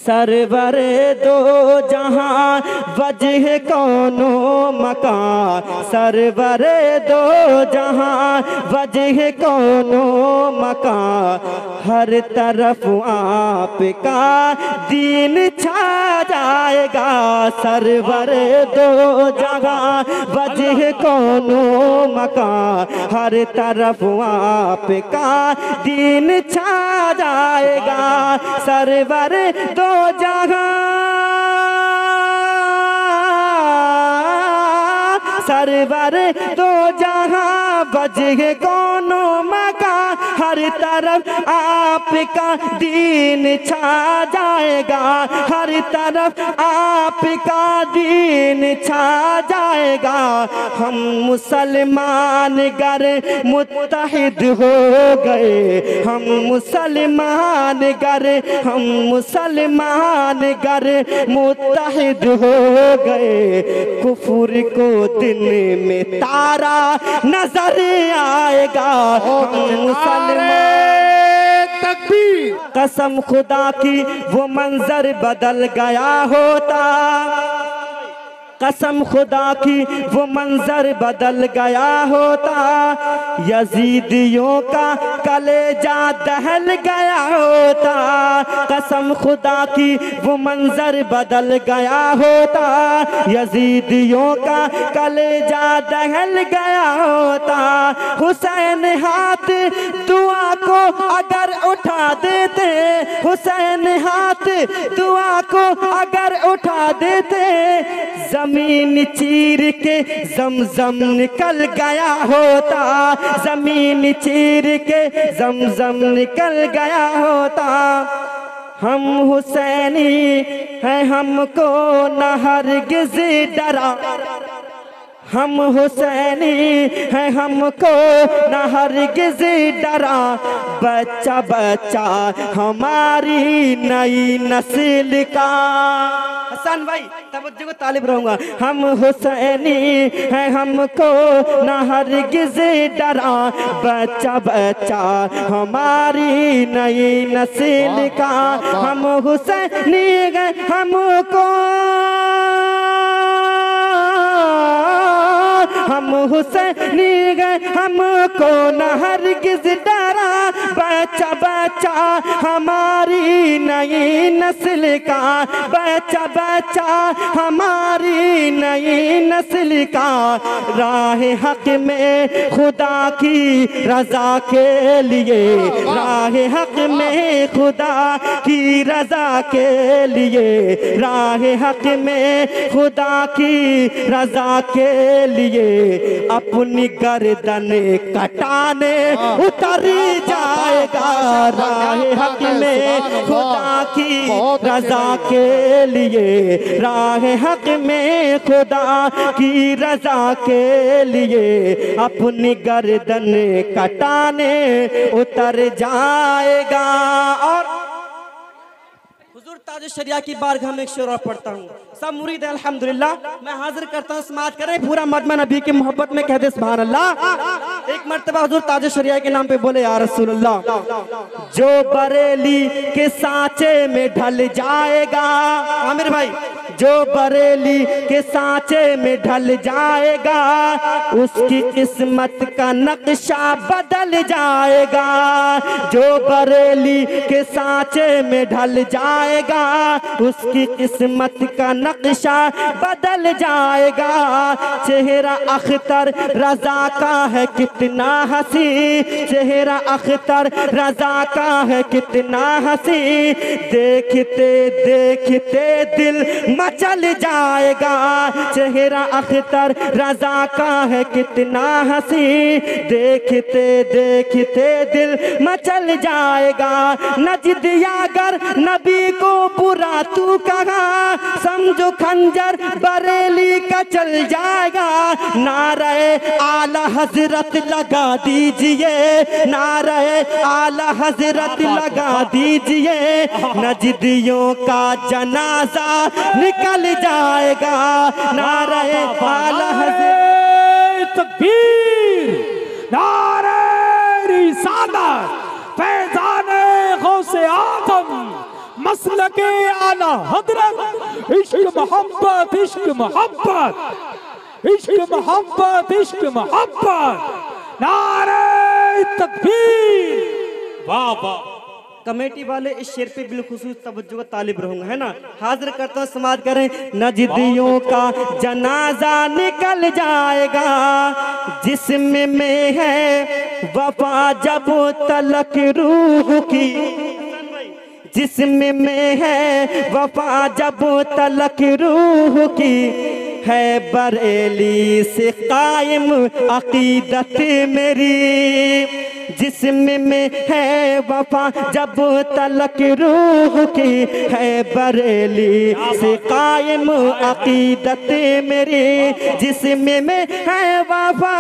Server दो जहां वजह कौनो मकान, सरवर दो जहां वजह कौनो मकान, हर तरफ आपका दीन छा जाएगा। सरवर दो जहां वजह कौनो मकान, हर तरफ आपका दीन छा जाएगा। सरवर दो जहां, सरवर दो जहां वजह कौनो मकान, हर तरफ आपका दीन छा जाएगा। हर तरफ आपका दीन छा जाएगा। हम मुसलमान गर मुत्तहिद हो गए, हम मुसलमान गर, हम मुसलमान गर मुत्तहिद हो गए। कुफर को दिन में तारा नजर आएगा। हम मुसलमान, तकबीर, कसम खुदा की वो मंजर बदल गया होता, कसम खुदा की वो मंजर बदल गया होता। यजीदियों का कलेजा दहल गया होता, कसम खुदा की वो मंजर बदल गया होता। यजीदियों का कलेजा दहल गया होता। हुसैन हाथ दुआ को अगर उठा देते, हुसैन हाथ दुआ को अगर उठा देते, जमीन चीर के जमजम निकल गया होता, जमीन चीर के जमजम निकल गया होता। हम हुसैनी हैं, हमको न हरगिज़ डरा, हम हुसैनी हैं, हमको न हरगिज़ डरा। बच्चा बच्चा हमारी नई नस्ल का, हसन भाई तवज्जो को तालिब रहूंगा। हम हुसैनी हैं, हमको न हरगिज़ डरा। बच्चा बच्चा हमारी नई नस्ल का, हम हुसैनी हैं, हमको, हम हुसैनी गए, हमको न हरगिज़ डरा। बच्चा बच्चा हमारी नई नस्ल का, बच्चा बच्चा हमारी नई नस्ल का। राह हक में खुदा की रजा के लिए, राह हक में खुदा की रजा के लिए, राह हक में खुदा की रजा के लिए अपनी गर्दन कटाने उतर जाएगा। राह हक में खुदा की रजा के लिए, राह हक में खुदा की रजा के लिए अपनी गर्दन कटाने उतर जाएगा। और हुजूर ताज शरिया की बारगाह में एक शेर पढ़ता हूँ। सब मुरीद है अल्हम्दुलिल्लाह, मैं हाजिर करता हूँ, समाअत करें पूरा मजमा नबी की मोहब्बत में कह दे सुभान अल्लाह। एक मर्तबा हुजूर ताज शरिया के नाम पे बोले या रसूल अल्लाह। जो बरेली के सांचे में ढल जाएगा, आमिर भाई, जो बरेली के सांचे में ढल जाएगा, उसकी किस्मत का नक्शा बदल जाएगा। जो बरेली के सांचे में ढल जाएगा, उसकी किस्मत का नक्शा बदल जाएगा। चेहरा अख्तर रजा का है कितना हसी, चेहरा अख्तर रजा का है कितना हसी। देखते देखते दिल मचल जाएगा। चेहरा अख्तर रजा का है कितना हसी, देखते देखते दिल मचल जाएगा। नजदियागर नबी को बुरा तू कहा, समझो खंजर बरेली का चल जाएगा। नारे आला हजरत लगा दीजिए, नारे आला हजरत लगा दीजिए। नजदियों का जनाजा निकल जाएगा। नारे आला हजरत, तकबीर, नारे रिसालत, फैज़ाने गौसे आज़म मसलके आला हजरत, इश्क मोहब्बत, इश्क मोहब्बत, इश्क मोहब्बत, इश्क मोहब्बत, नारे तकबीर। वाह वाह। कमेटी वाले इस शेर पे बिलखुसूस तवज्जो का तालिब रहूंगा, है ना। हाजिर करता हूँ, समाज करें। नजदियों का जनाजा निकल जाएगा, जिस्म में है वफा जब तलक रूह की, जिस्म में है वफा जब तलक रूह की, है बरेली से कायम अकीदत मेरी, जिस्म में है वफा जब तलक रूह की, है बरेली से कायम अकीदत मेरी, जिस्म में है वफा,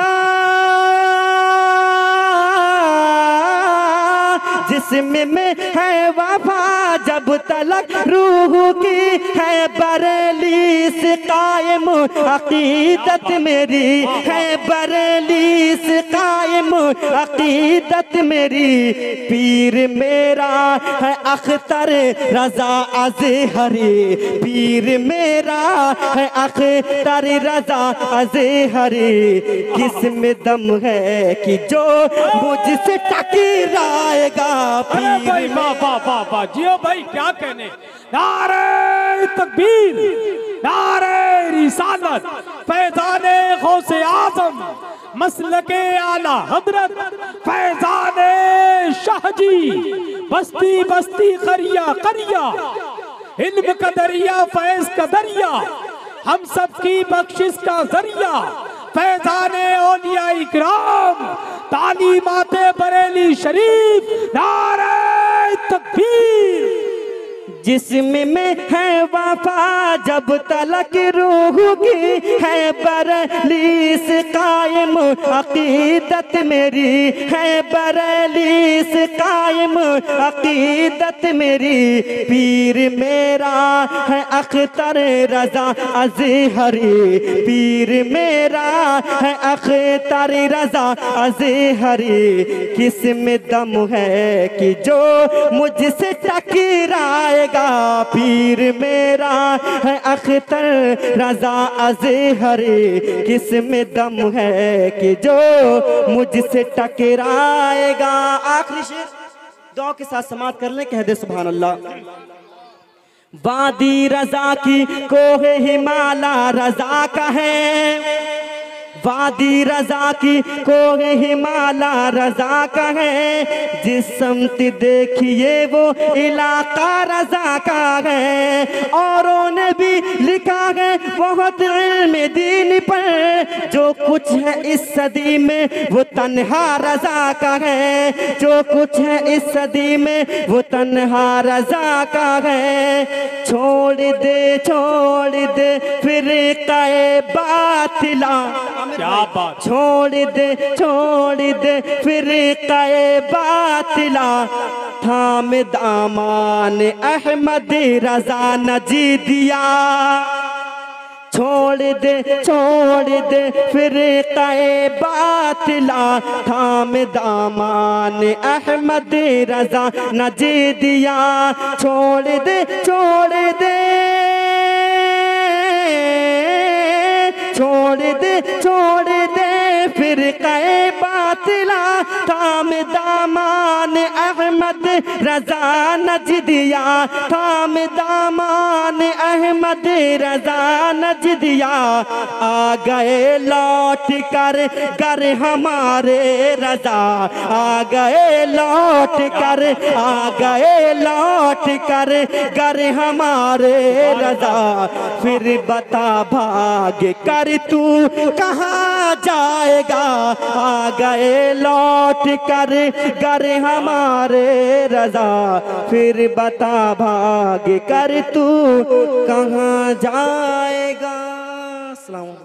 जिस्म में है वफा जब तलक रूह की, है बरेली से कायम अकीदत मेरी, है बरेली से कायम अकीदत मेरी। पीर मेरा है अख्तर रजा अज़हरी, पीर मेरा है अख्तर रजा अज़हरी, किसमें दम है कि जो मुझसे टकराएगा। भाई वाह वाह वाह वाह, जियो भाई क्या कहने। नारे तकबीर, नारे रिसालत, फैज़ाने गौसे आज़म, मसलके आला हजरत, फैज़ाने शाहजी, बस्ती बस्ती करिया करिया, इल्म का दरिया फैज़ का दरिया, हम सब की बख्शिश का जरिया, फैज़ाने औलिया इकराम, तालीमाते बरेली शरीफ, नारे तकबीर। जिस्म में है वफा जब तलक रूह की, है बरेली से कायम अकीदत मेरी, है बरेली से कायम अकीदत मेरी। पीर मेरा है अख्तर रजा अज़हरी, पीर मेरा है अख्तर रजा अज़हरी, किसमें दम है कि जो मुझसे टकराएगा। पीर मेरा है अख्तर रजा अज़हरी, किसमें दम है कि जो मुझसे टकराएगा। आखिरी शेर दुआ के साथ समाप्त कर ले, कह दे सुभान अल्लाह। वादी रजा की कोहे हिमाला रजा का है, वादी रजा की कोहे हिमाला रजा का है, जिस समत देखिए वो इलाका रजा का है। औरों ने भी लिखा है बहुत इल्म दीन पर, जो कुछ है इस सदी में वो तन्हा रजा का है, जो कुछ है इस सदी में वो तन्हा रजा का है। छोड़ दे फिर क़े बातिला, क्या बात। छोड़ दे फिर क़े बातिला, थाम दामान अहमद रजा नजीदिया। छोड़ दे फिर क़े बातिला, थाम दामान अहमद रजा नजीदिया। छोड़ दे फिर क़े बातिला, थाम दामान अहमद रजा नजदिया, थाम दामान अहमद रजा नजदिया। आ गए लौट कर घर हमारे रजा, आ गए लौट कर घर हमारे रजा। फिर बता भाग कर तू कहाँ जाएगा, आ गए लौट कर घर हमारे रजा। फिर बता भाग कर तू कहाँ जाएगा। अस्सलाम।